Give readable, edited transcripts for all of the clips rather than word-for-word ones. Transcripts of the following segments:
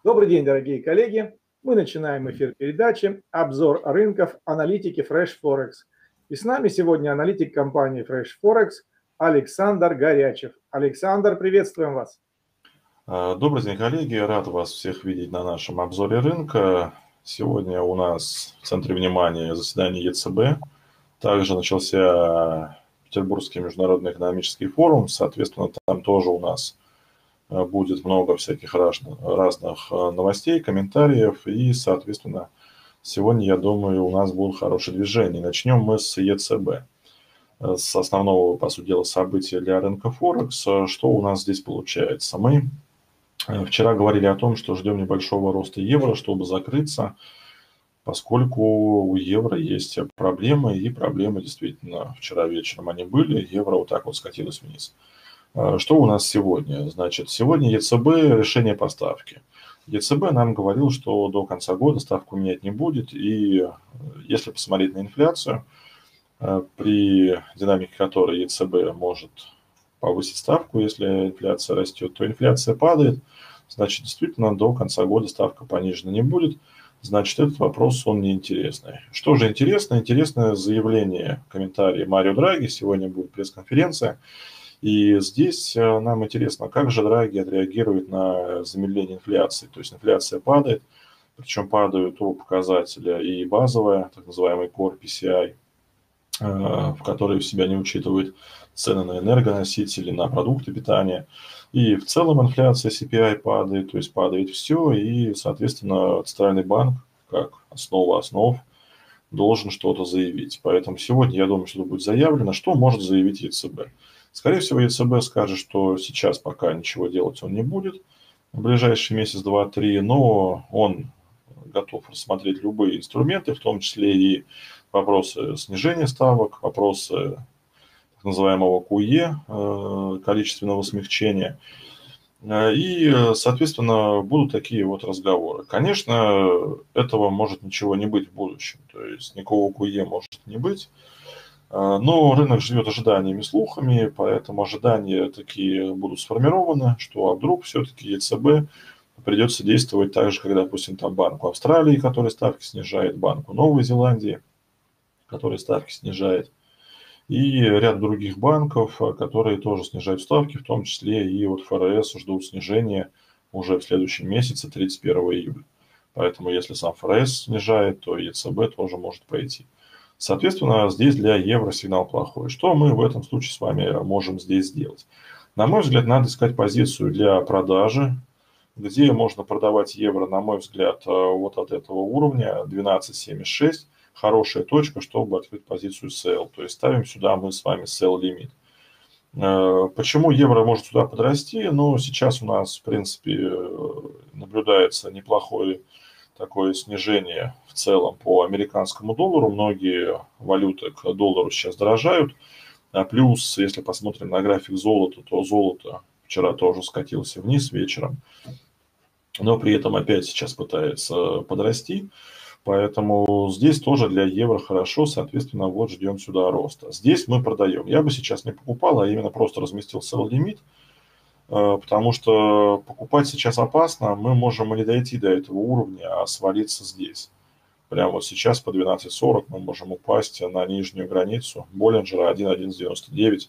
Добрый день, дорогие коллеги. Мы начинаем эфир передачи «Обзор рынков аналитики Fresh Forex». И с нами сегодня аналитик компании Fresh Forex Александр Горячев. Александр, приветствуем вас. Добрый день, коллеги. Рад вас всех видеть на нашем обзоре рынка. Сегодня у нас в центре внимания заседание ЕЦБ. Также начался Петербургский международный экономический форум. Соответственно, там тоже у нас будет много всяких разных новостей, комментариев. И, соответственно, сегодня, я думаю, у нас будут хорошие движения. Начнем мы с ЕЦБ. С основного, по сути дела, события для рынка Форекс. Что у нас здесь получается? Мы вчера говорили о том, что ждем небольшого роста евро, чтобы закрыться, поскольку у евро есть проблемы, и проблемы действительно вчера вечером они были, евро вот так вот скатилось вниз. Что у нас сегодня? Значит, сегодня ЕЦБ решение по ставке. ЕЦБ нам говорил, что до конца года ставку менять не будет, и если посмотреть на инфляцию, при динамике которой ЕЦБ может повысить ставку, если инфляция растет, то инфляция падает, значит, действительно до конца года ставка понижена не будет, значит, этот вопрос, он неинтересный. Что же интересно? Интересное заявление, комментарий Марио Драги, сегодня будет пресс-конференция, и здесь нам интересно, как же Драги отреагирует на замедление инфляции, то есть инфляция падает, причем падают оба показателя, и базовая, так называемый Core PCI, в который в себя не учитывает цены на энергоносители, на продукты питания. И в целом инфляция CPI падает, то есть падает все, и, соответственно, Центральный банк, как основа основ, должен что-то заявить. Поэтому сегодня, я думаю, что будет заявлено, что может заявить ЕЦБ. Скорее всего, ЕЦБ скажет, что сейчас пока ничего делать он не будет в ближайший месяц, два, три, но он готов рассмотреть любые инструменты, в том числе и вопросы снижения ставок, вопросы так называемого QE, количественного смягчения. И, соответственно, будут такие вот разговоры. Конечно, этого может ничего не быть в будущем, то есть никакого QE может не быть. Но рынок живет ожиданиями, слухами, поэтому ожидания такие будут сформированы, что вдруг все-таки ЕЦБ придется действовать так же, как, допустим, там Банку Австралии, который ставки снижает, Банку Новой Зеландии, который ставки снижает, и ряд других банков, которые тоже снижают ставки, в том числе и вот ФРС ждут снижения уже в следующем месяце, 31 июля. Поэтому если сам ФРС снижает, то ЕЦБ тоже может пойти. Соответственно, здесь для евро сигнал плохой. Что мы в этом случае с вами можем здесь сделать? На мой взгляд, надо искать позицию для продажи, где можно продавать евро, на мой взгляд, вот от этого уровня 12.76. Хорошая точка, чтобы открыть позицию sell. То есть ставим сюда мы с вами sell лимит. Почему евро может сюда подрасти? Ну, сейчас у нас, в принципе, наблюдается неплохое такое снижение в целом по американскому доллару. Многие валюты к доллару сейчас дорожают. Плюс, если посмотрим на график золота, то золото вчера тоже скатился вниз вечером, но при этом опять сейчас пытается подрасти. Поэтому здесь тоже для евро хорошо, соответственно, вот ждем сюда роста. Здесь мы продаем. Я бы сейчас не покупал, а именно просто разместил sell лимит, потому что покупать сейчас опасно, мы можем и не дойти до этого уровня, а свалиться здесь. Прямо вот сейчас по 12.40 мы можем упасть на нижнюю границу Боллинджера 1.1199,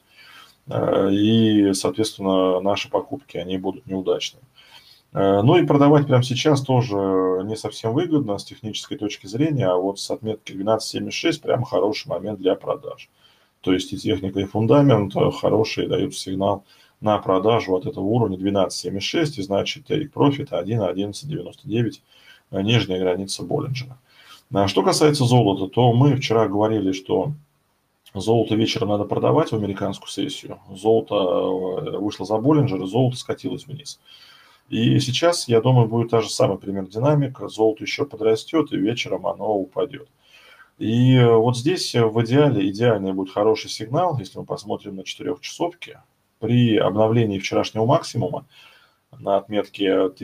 и, соответственно, наши покупки, они будут неудачными. Ну и продавать прямо сейчас тоже не совсем выгодно с технической точки зрения, а вот с отметки 12.76 прям хороший момент для продаж. То есть и техника, и фундамент хорошие дают сигнал на продажу от этого уровня 12.76, и значит take profit 1.1199, нижняя граница Боллинджера. Что касается золота, то мы вчера говорили, что золото вечером надо продавать в американскую сессию. Золото вышло за Боллинджер, и золото скатилось вниз. И сейчас, я думаю, будет та же самая примерно динамика. Золото еще подрастет, и вечером оно упадет. И вот здесь в идеале, идеальный будет хороший сигнал, если мы посмотрим на 4-часовки. При обновлении вчерашнего максимума на отметке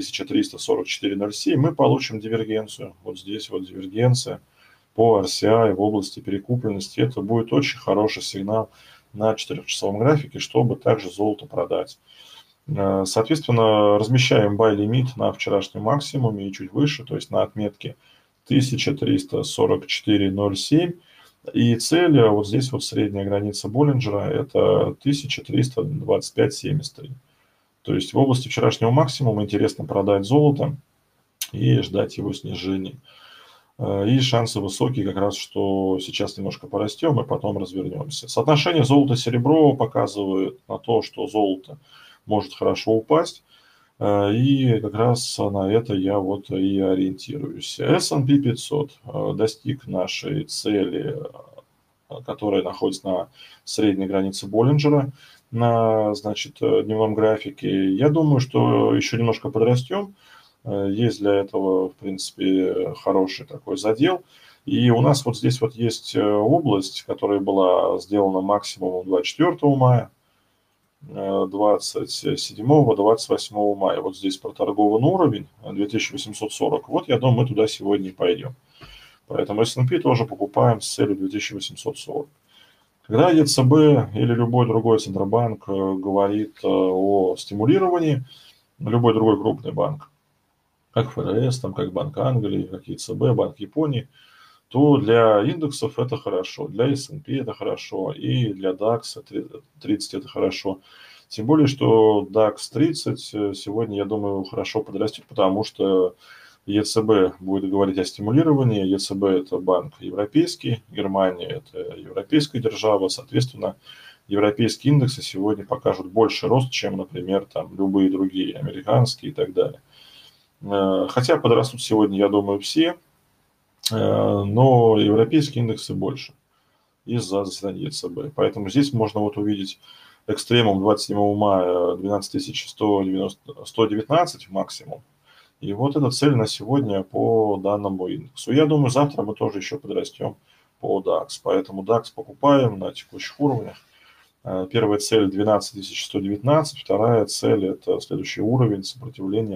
1344.07 мы получим дивергенцию. Вот здесь вот дивергенция по RCI в области перекупленности. Это будет очень хороший сигнал на 4-часовом графике, чтобы также золото продать. Соответственно, размещаем buy-лимит на вчерашнем максимуме и чуть выше, то есть на отметке 1344.07. И цель, вот здесь вот средняя граница Боллинджера, это 1325.73. То есть в области вчерашнего максимума интересно продать золото и ждать его снижения. И шансы высокие как раз, что сейчас немножко порастем и потом развернемся. Соотношение золото-серебро показывает на то, что золото может хорошо упасть. И как раз на это я вот и ориентируюсь. S&P 500 достиг нашей цели, которая находится на средней границе Боллинджера на, значит, дневном графике. Я думаю, что еще немножко подрастем. Есть для этого, в принципе, хороший такой задел. И у нас вот здесь вот есть область, которая была сделана максимумом 24 мая, 27-28 мая. Вот здесь проторгован уровень 2840. Вот я думаю, мы туда сегодня и пойдем. Поэтому S&P тоже покупаем с целью 2840. Когда ЕЦБ или любой другой Центробанк говорит о стимулировании, любой другой крупный банк, как ФРС, там, как Банк Англии, как ЕЦБ, Банк Японии, то для индексов это хорошо, для S&P это хорошо, и для DAX 30 это хорошо. Тем более, что DAX 30 сегодня, я думаю, хорошо подрастет, потому что ЕЦБ будет говорить о стимулировании. ЕЦБ – это банк европейский, Германия – это европейская держава, соответственно, европейские индексы сегодня покажут больше рост, чем, например, там, любые другие, американские и так далее. Хотя подрастут сегодня, я думаю, все, но европейские индексы больше из-за заседания ЕЦБ. Поэтому здесь можно вот увидеть экстремум 27 мая 12119 максимум. И вот эта цель на сегодня по данному индексу. Я думаю, завтра мы тоже еще подрастем по DAX. Поэтому DAX покупаем на текущих уровнях. Первая цель 12119, вторая цель это следующий уровень сопротивления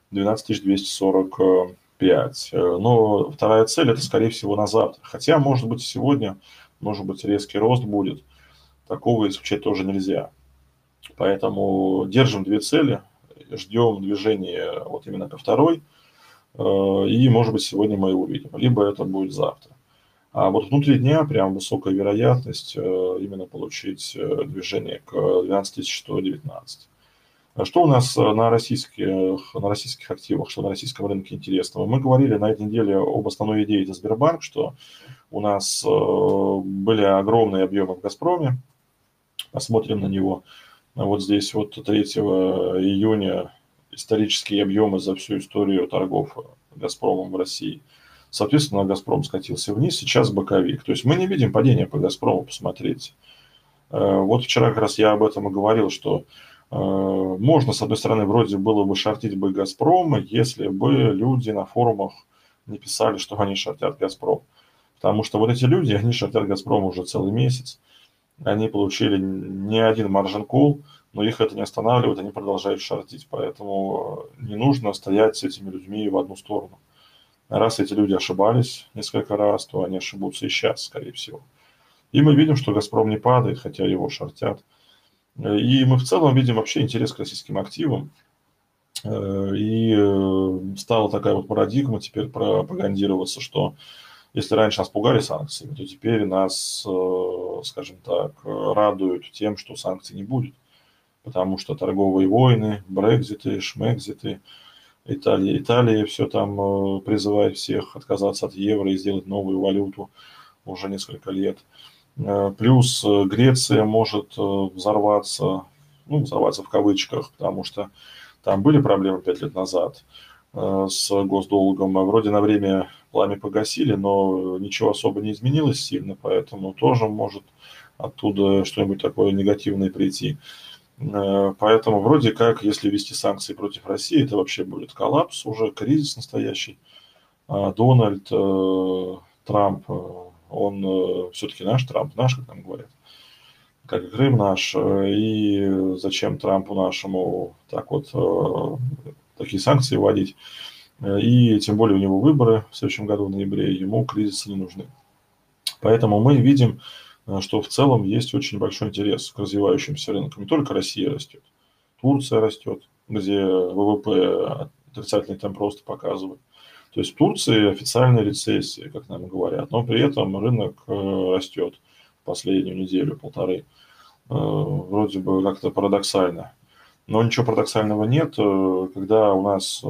12245. Но вторая цель это скорее всего на завтра. Хотя может быть сегодня, может быть резкий рост будет. Такого исключать тоже нельзя. Поэтому держим две цели. Ждем движения вот именно ко второй, и, может быть, сегодня мы его увидим, либо это будет завтра. А вот внутри дня прям высокая вероятность именно получить движение к 12119. Что у нас на российских активах, что на российском рынке интересного? Мы говорили на этой неделе об основной идее, это Сбербанк, что у нас были огромные объемы в «Газпроме». Посмотрим на него. Вот здесь вот 3 июня исторические объемы за всю историю торгов «Газпромом» в России. Соответственно, «Газпром» скатился вниз, сейчас боковик. То есть мы не видим падения по «Газпрому», посмотрите. Вот вчера как раз я об этом и говорил, что можно, с одной стороны, вроде было бы шортить бы «Газпром», если бы люди на форумах не писали, что они шортят «Газпром». Потому что вот эти люди, они шортят «Газпром» уже целый месяц. Они получили не один маржин колл, но их это не останавливает, они продолжают шортить. Поэтому не нужно стоять с этими людьми в одну сторону. Раз эти люди ошибались несколько раз, то они ошибутся и сейчас, скорее всего. И мы видим, что «Газпром» не падает, хотя его шортят. И мы в целом видим вообще интерес к российским активам. И стала такая вот парадигма теперь пропагандироваться, что если раньше нас пугали санкциями, то теперь нас, скажем так, радуют тем, что санкций не будет. Потому что торговые войны, брекзиты, шмекзиты, Италия все там призывает всех отказаться от евро и сделать новую валюту уже несколько лет. Плюс Греция может взорваться, ну, взорваться в кавычках, потому что там были проблемы 5 лет назад с госдолгом. Вроде на время пламя погасили, но ничего особо не изменилось сильно, поэтому тоже может оттуда что-нибудь такое негативное прийти. Поэтому вроде как, если ввести санкции против России, это вообще будет коллапс, уже кризис настоящий. Дональд Трамп, он все-таки наш Трамп, наш, как нам говорят, как и Крым наш, и зачем Трампу нашему так вот такие санкции вводить, и тем более у него выборы в следующем году в ноябре, ему кризисы не нужны. Поэтому мы видим, что в целом есть очень большой интерес к развивающимся рынкам. Не только Россия растет, Турция растет, где ВВП отрицательный темп роста показывает. То есть в Турции официальная рецессия, как нам говорят, но при этом рынок растет последнюю неделю-полторы. Вроде бы как-то парадоксально. Но ничего парадоксального нет, когда у нас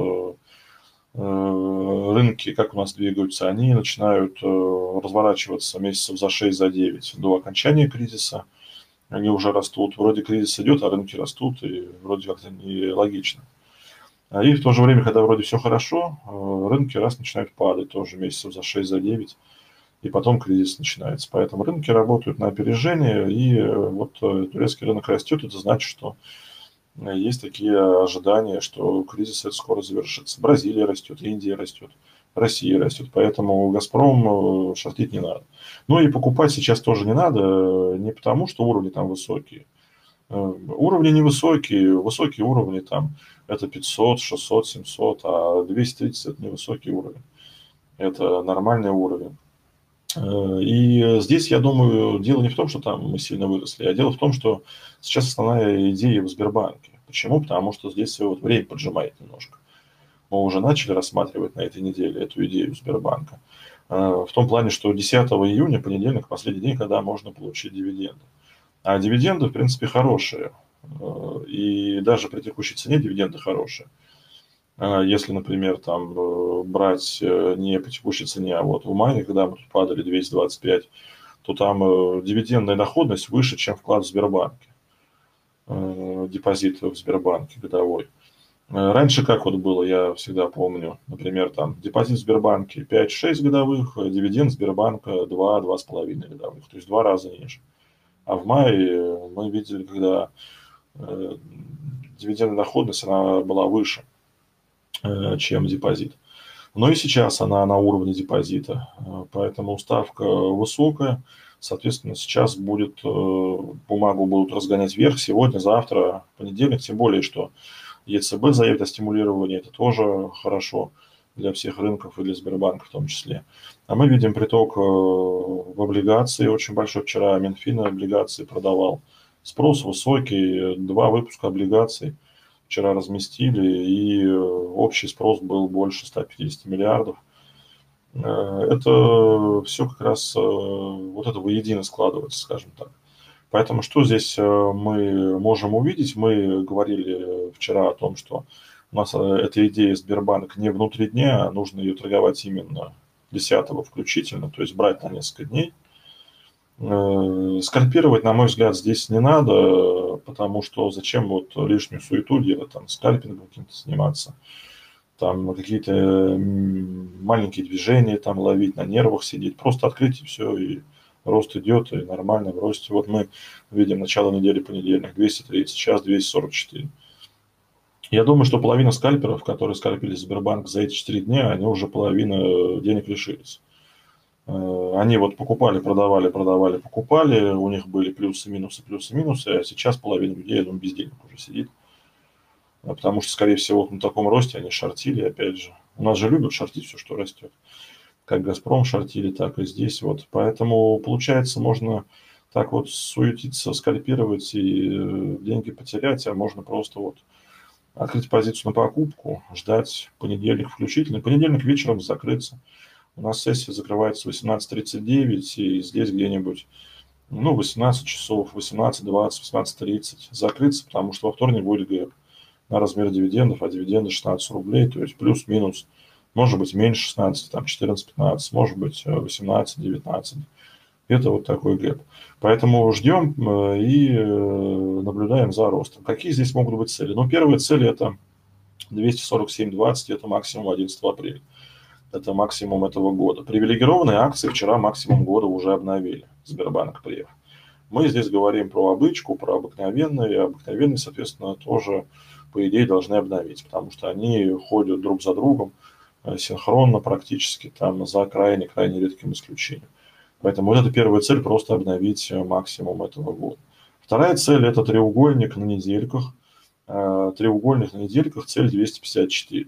рынки, как у нас двигаются, они начинают разворачиваться месяцев за 6, за 9 до окончания кризиса. Они уже растут. Вроде кризис идет, а рынки растут, и вроде как-то нелогично. И в то же время, когда вроде все хорошо, рынки раз начинают падать тоже месяцев за 6, за 9, и потом кризис начинается. Поэтому рынки работают на опережение, и вот турецкий рынок растет, это значит, что есть такие ожидания, что кризис это скоро завершится. Бразилия растет, Индия растет, Россия растет, поэтому «Газпром» шортить не надо. Ну и покупать сейчас тоже не надо, не потому что уровни там высокие. Уровни невысокие, высокие уровни там это 500, 600, 700, а 230 это невысокий уровень. Это нормальный уровень. И здесь, я думаю, дело не в том, что там мы сильно выросли, а дело в том, что сейчас основная идея в Сбербанке. Почему? Потому что здесь вот время поджимает немножко. Мы уже начали рассматривать на этой неделе эту идею Сбербанка. В том плане, что 10 июня, понедельник, последний день, когда можно получить дивиденды. А дивиденды, в принципе, хорошие. И даже при текущей цене дивиденды хорошие. Если, например, там брать не по текущей цене, а вот в мае, когда мы тут падали 225, то там дивидендная доходность выше, чем вклад в Сбербанке, депозит в Сбербанке годовой. Раньше как вот было, я всегда помню, например, там депозит в Сбербанке 5-6 годовых, дивиденд Сбербанка 2-2,5 годовых, то есть в 2 раза ниже. А в мае мы видели, когда дивидендная доходность она была выше, чем депозит. Но и сейчас она на уровне депозита, поэтому ставка высокая, соответственно, сейчас будет, бумагу будут разгонять вверх сегодня, завтра, в понедельник, тем более, что ЕЦБ заявит о стимулировании, это тоже хорошо для всех рынков и для Сбербанка в том числе. А мы видим приток в облигации очень большой. Вчера Минфин облигации продавал. Спрос высокий, 2 выпуска облигаций вчера разместили, и общий спрос был больше 150 миллиардов. Это все как раз вот это воедино складывается, скажем так. Поэтому что здесь мы можем увидеть? Мы говорили вчера о том, что у нас эта идея Сбербанк не внутри дня, а нужно ее торговать именно 10-го включительно, то есть брать на несколько дней. Скальпировать, на мой взгляд, здесь не надо, потому что зачем вот лишнюю суету делать, там, скальпингом каким-то заниматься, там какие-то маленькие движения там ловить, на нервах сидеть, просто открыть и все, и рост идет, и нормально в росте. Вот мы видим начало недели понедельник, 230, сейчас 244. Я думаю, что половина скальперов, которые скальпили Сбербанк за эти 4 дня, они уже половина денег лишились. Они вот покупали, продавали, покупали, у них были плюсы, минусы, а сейчас половина людей, я думаю, без денег уже сидит. Потому что, скорее всего, вот на таком росте они шортили, опять же. У нас же любят шортить все, что растет. Как «Газпром» шортили, так и здесь. Вот. Поэтому, получается, можно так вот суетиться, скальпировать и деньги потерять, а можно просто вот открыть позицию на покупку, ждать понедельник включительно. Понедельник вечером закрыться. У нас сессия закрывается в 18:39, и здесь где-нибудь, 18 часов, 18:20, 18:30 закрыться, потому что во вторник будет гэп на размер дивидендов, а дивиденды 16 рублей, то есть плюс-минус, может быть, меньше 16, там 14-15, может быть, 18-19. Это вот такой гэп. Поэтому ждем и наблюдаем за ростом. Какие здесь могут быть цели? Первая цель – это 247.20, это максимум 11 апреля. Это максимум этого года. Привилегированные акции вчера максимум года уже обновили. Сбербанк Прев. Мы здесь говорим про обычку, про обыкновенные. И обыкновенные, соответственно, тоже, по идее, должны обновить, потому что они ходят друг за другом синхронно практически, там, за крайне редким исключением. Поэтому вот это первая цель – просто обновить максимум этого года. Вторая цель – это треугольник на недельках. Треугольник на недельках, цель 254.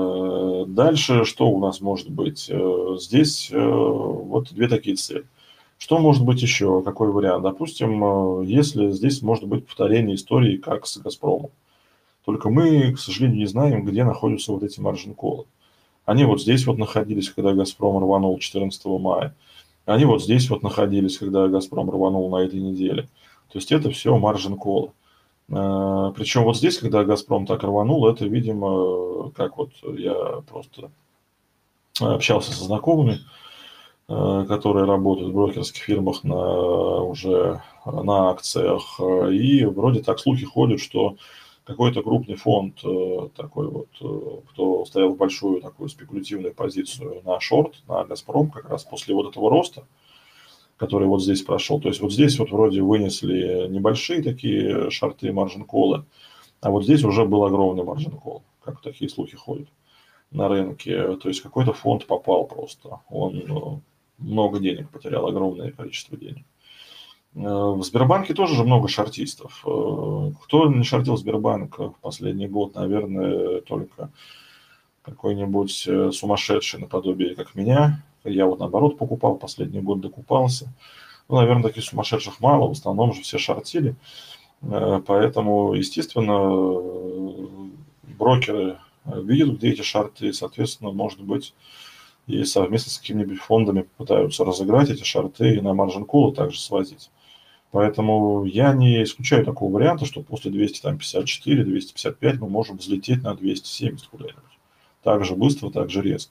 Дальше что у нас может быть? Здесь вот 2 такие цели. Что может быть еще? Какой вариант? Допустим, если здесь может быть повторение истории, как с «Газпромом». Только мы, к сожалению, не знаем, где находятся вот эти маржин-колы. Они вот здесь вот находились, когда «Газпром» рванул 14 мая. Они вот здесь вот находились, когда «Газпром» рванул на этой неделе. То есть это все маржин-колы. Причем вот здесь, когда «Газпром» так рванул, это, видимо, как вот я просто общался со знакомыми, которые работают в брокерских фирмах уже на акциях, и вроде так слухи ходят, что какой-то крупный фонд такой вот, кто стоял в большую такую спекулятивную позицию на шорт, на «Газпром», как раз после вот этого роста, который вот здесь прошел. То есть вот здесь вот вроде вынесли небольшие такие шорты, маржин-колы, а вот здесь уже был огромный маржин-колл, как такие слухи ходят на рынке. То есть какой-то фонд попал просто. Он много денег потерял, огромное количество денег. В Сбербанке тоже же много шортистов. Кто не шортил Сбербанк в последний год, наверное, только какой-нибудь сумасшедший наподобие, как меня. Я вот наоборот покупал, последний год докупался. Ну, наверное, таких сумасшедших мало, в основном же все шортили. Поэтому, естественно, брокеры видят, где эти шорты, и, соответственно, может быть, и совместно с какими-нибудь фондами пытаются разыграть эти шорты и на маржин-колы также свозить. Поэтому я не исключаю такого варианта, что после 254, 255 мы можем взлететь на 270 куда-нибудь. Так же быстро, так же резко.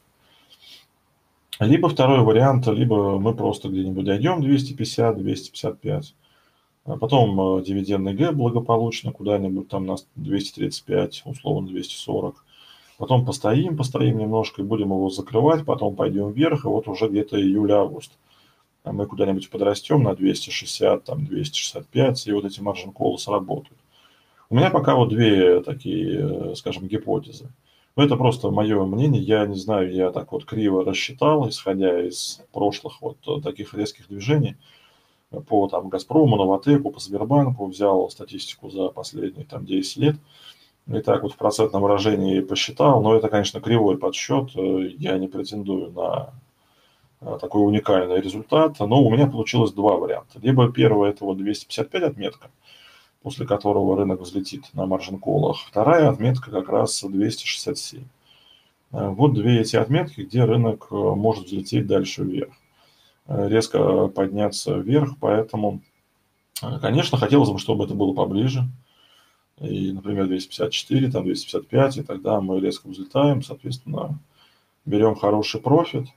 Либо второй вариант, либо мы просто где-нибудь дойдем 250, 255, а потом дивидендный гэп благополучно куда-нибудь там на 235, условно 240. Потом постоим немножко и будем его закрывать, потом пойдем вверх, и вот уже где-то июль-август мы куда-нибудь подрастем на 260, там 265, и вот эти маржин-колы сработают. У меня пока вот две такие, скажем, гипотезы. Но это просто мое мнение, я не знаю, я так вот криво рассчитал, исходя из прошлых вот таких резких движений по там «Газпрому», «Новатэку», по «Сбербанку», взял статистику за последние там 10 лет, и так вот в процентном выражении посчитал, но это, конечно, кривой подсчет, я не претендую на такой уникальный результат, но у меня получилось два варианта. Либо первый – это вот 255 отметка, после которого рынок взлетит на маржин-колах. Вторая отметка как раз 267. Вот две эти отметки, где рынок может взлететь дальше вверх, резко подняться вверх, поэтому, конечно, хотелось бы, чтобы это было поближе, и, например, 254, там 255, и тогда мы резко взлетаем, соответственно, берем хороший профит,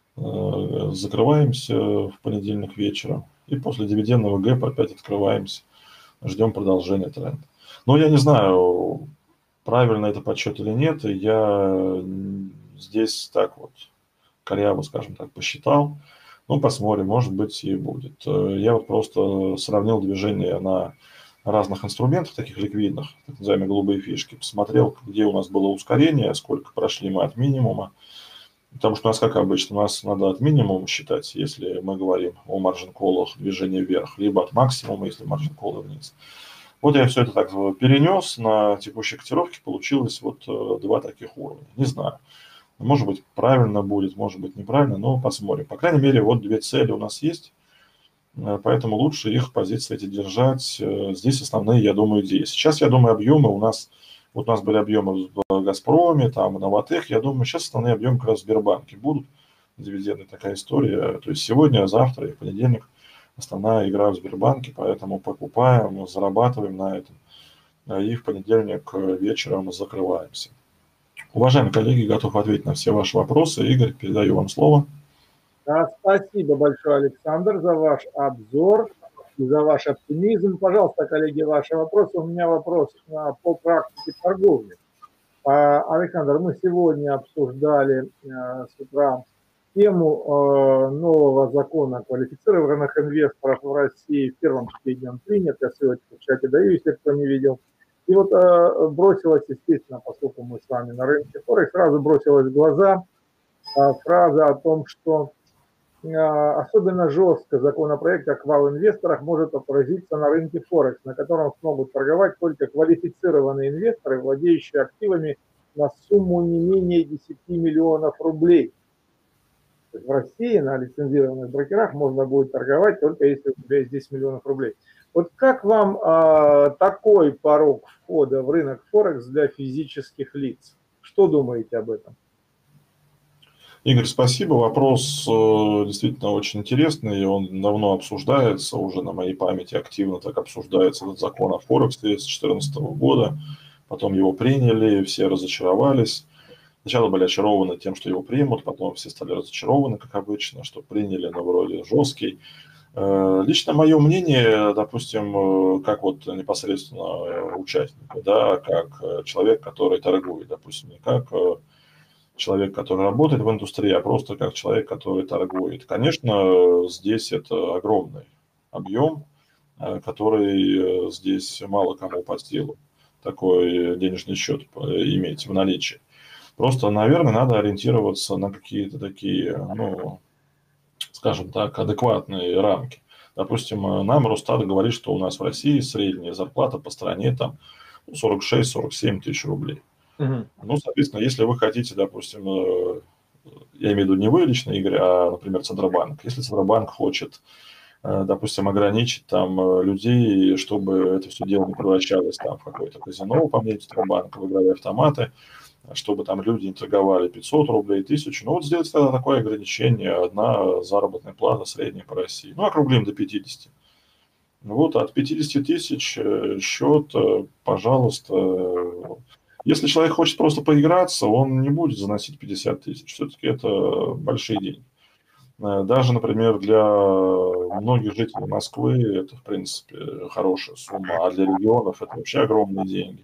закрываемся в понедельник вечером, и после дивидендного гэпа опять открываемся, ждем продолжения тренда. Но я не знаю, правильно это подсчет или нет, я здесь так вот коряво, скажем так, посчитал. Ну, посмотрим, может быть и будет. Я вот просто сравнил движение на разных инструментах, таких ликвидных, так называемые голубые фишки, посмотрел, где у нас было ускорение, сколько прошли мы от минимума. Потому что у нас, как обычно, у нас надо от минимума считать, если мы говорим о маржин-колах движения вверх, либо от максимума, если маржин-колы вниз. Вот я все это так перенес на текущей котировке, получилось вот два таких уровня. Не знаю, может быть правильно будет, может быть неправильно, но посмотрим. По крайней мере, вот две цели у нас есть, поэтому лучше их позиции эти держать. Здесь основные, я думаю, идеи. Сейчас, я думаю, объемы у нас, вот у нас были объемы в «Газпроме», там, в «Новатэк», я думаю, сейчас основные объемы как раз в Сбербанке будут. Дивидендная такая история. То есть сегодня, завтра и в понедельник основная игра в Сбербанке, поэтому покупаем, зарабатываем на этом. И в понедельник вечером закрываемся. Уважаемые коллеги, готов ответить на все ваши вопросы. Игорь, передаю вам слово. Да, спасибо большое, Александр, за ваш обзор и за ваш оптимизм. Пожалуйста, коллеги, ваши вопросы. У меня вопрос по практике торговли. Александр, мы сегодня обсуждали с утра тему нового закона квалифицированных инвесторов в России. В первом чтении он принят, я ссылочку в чате даю, если кто не видел. И вот бросилась, естественно, поскольку мы с вами на рынке Форекс, сразу бросилась в глаза фраза о том, что особенно жестко законопроект о квал-инвесторах может отразиться на рынке Форекс, на котором смогут торговать только квалифицированные инвесторы, владеющие активами на сумму не менее 10 миллионов рублей. То есть в России на лицензированных брокерах можно будет торговать только если у тебя есть 10 миллионов рублей. Вот как вам такой порог входа в рынок Форекс для физических лиц? Что думаете об этом? Игорь, спасибо. Вопрос действительно очень интересный, и он давно обсуждается, уже на моей памяти активно так обсуждается этот закон о Форексе с 2014 года. Потом его приняли, все разочаровались. Сначала были очарованы тем, что его примут, потом все стали разочарованы, как обычно, что приняли, но вроде жесткий. Лично мое мнение, допустим, как вот непосредственно участника, да, как человек, который торгует, допустим, не как человек, который работает в индустрии, а просто как человек, который торгует. Конечно, здесь это огромный объем, который здесь мало кому под силу такой денежный счет иметь в наличии. Просто, наверное, надо ориентироваться на какие-то такие, ну, скажем так, адекватные рамки. Допустим, нам Росстат говорит, что у нас в России средняя зарплата по стране там 46-47 тысяч рублей. Мгм. Ну, соответственно, если вы хотите, допустим, я имею в виду не вы лично, Игорь, а, например, Центробанк. Если Центробанк хочет, допустим, ограничить там людей, чтобы это все дело не превращалось там в какое-то казино, по мнению Центробанка, в игровые автоматы, чтобы там люди не торговали 500 рублей, 1000. Ну, вот сделать тогда такое ограничение, одна заработная плата средняя по России. Ну, округлим до 50. Вот от 50 тысяч счет, пожалуйста. Если человек хочет просто поиграться, он не будет заносить 50 тысяч. Все-таки это большие деньги. Даже, например, для многих жителей Москвы это, в принципе, хорошая сумма, а для регионов это вообще огромные деньги,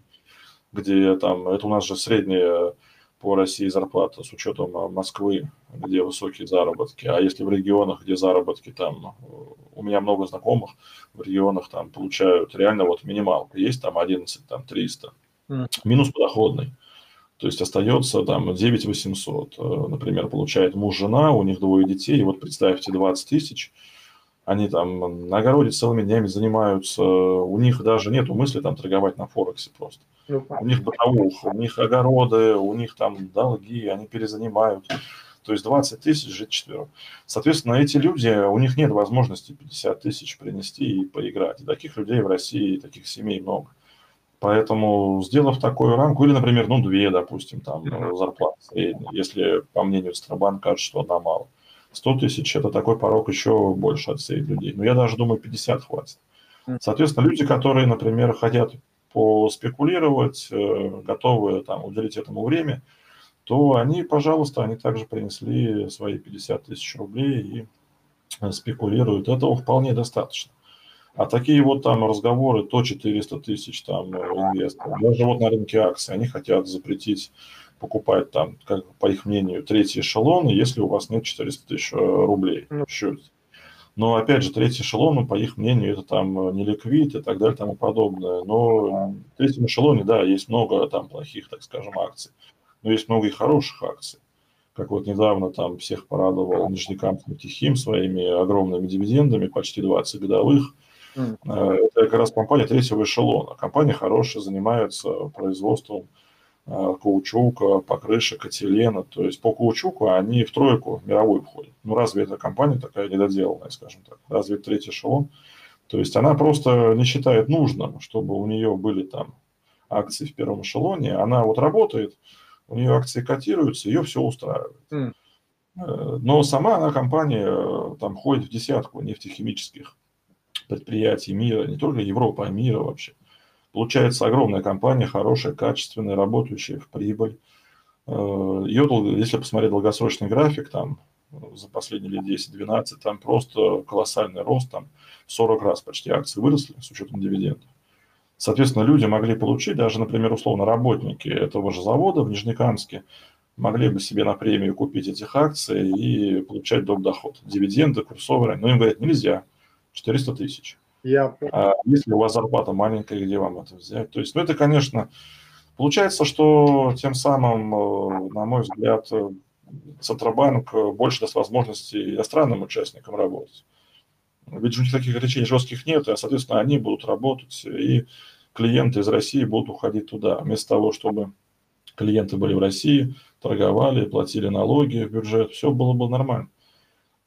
где там, это у нас же средняя по России зарплата с учетом Москвы, где высокие заработки, а если в регионах, где заработки там, у меня много знакомых в регионах там получают реально вот минималку, есть там 11, там 300, минус подоходный. То есть остается там 9 800, например, получает муж, жена, у них двое детей, и вот представьте 20 тысяч, они там на огороде целыми днями занимаются, у них даже нету мысли там торговать на Форексе просто. Ну, У них бытовуха, у них огороды, у них там долги, они перезанимают. То есть 20 тысяч жить четверо. Соответственно, эти люди, у них нет возможности 50 тысяч принести и поиграть. И таких людей в России, таких семей много. Поэтому, сделав такую рамку, или, например, ну, две, допустим, там, зарплаты средние, если, по мнению Центробанка, кажется, что одна мало. 100 тысяч – это такой порог еще больше отсеять людей. Но я даже думаю, 50 хватит. Соответственно, люди, которые, например, хотят поспекулировать, готовы там уделить этому время, то они, пожалуйста, они также принесли свои 50 тысяч рублей и спекулируют. Этого вполне достаточно. А такие вот там разговоры, то 400 тысяч там инвесторов, даже вот на рынке акций, они хотят запретить покупать там, как по их мнению, третий эшелон, если у вас нет 400 тысяч рублей в счете. Но, опять же, третий эшелон, ну, по их мнению, это там не ликвид и так далее и тому подобное. Но в третьем эшелоне, да, есть много там плохих, так скажем, акций. Но есть много и хороших акций. Как вот недавно там всех порадовал Нижнекамский Тихим своими огромными дивидендами, почти 20 годовых. Это как раз компания третьего эшелона. Компания хорошая, занимается производством каучука, покрышек, этилена. То есть по каучуку они в тройку мировую входят. Ну разве эта компания такая недоделанная, скажем так? Разве это третий эшелон? То есть она просто не считает нужным, чтобы у нее были там акции в первом эшелоне. Она вот работает, у нее акции котируются, ее все устраивает. Но сама она, компания, там ходит в десятку нефтехимических предприятий мира, не только Европы, а мира вообще. Получается огромная компания, хорошая, качественная, работающая в прибыль. Ее, если посмотреть долгосрочный график, там за последние лет 10-12, там просто колоссальный рост, там 40 раз почти акции выросли с учетом дивидендов. Соответственно, люди могли получить, даже, например, условно, работники этого же завода в Нижнекамске, могли бы себе на премию купить этих акций и получать доп. Доход. Дивиденды, курсовые. Но им говорят, нельзя. 400 тысяч. А если у вас зарплата маленькая, где вам это взять? То есть, ну, это, конечно, получается, что тем самым, на мой взгляд, Центробанк больше даст возможности иностранным участникам работать. Ведь же у них таких ограничений жестких нет, и, соответственно, они будут работать, и клиенты из России будут уходить туда. Вместо того, чтобы клиенты были в России, торговали, платили налоги в бюджет, все было бы нормально.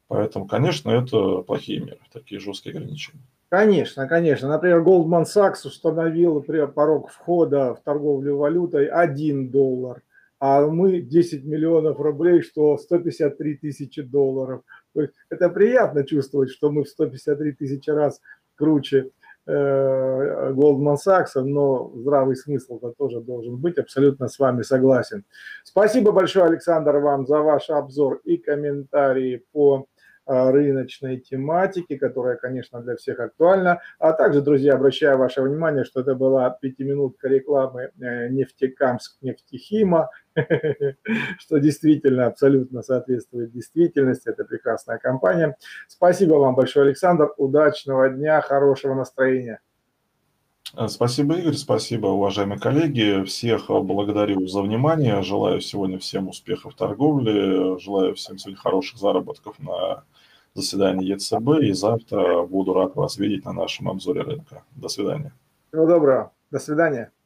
Поэтому, конечно, это плохие меры, такие жесткие ограничения. Конечно, конечно. Например, Goldman Sachs установил, например, порог входа в торговлю валютой $1, а мы 10 миллионов рублей, что 153 тысячи долларов. То есть это приятно чувствовать, что мы в 153 тысячи раз круче Goldman Sachs, но здравый смысл-то тоже должен быть, абсолютно с вами согласен. Спасибо большое, Александр, вам за ваш обзор и комментарии по рыночной тематики, которая, конечно, для всех актуальна. А также, друзья, обращаю ваше внимание, что это была 5-минутка рекламы Нефтекамск нефтехима, что действительно абсолютно соответствует действительности. Это прекрасная компания. Спасибо вам большое, Александр. Удачного дня, хорошего настроения. Спасибо, Игорь, спасибо, уважаемые коллеги. Всех благодарю за внимание. Желаю сегодня всем успехов в торговле. Желаю всем сегодня хороших заработков на заседании ЕЦБ. И завтра буду рад вас видеть на нашем обзоре рынка. До свидания. Всего доброго. До свидания.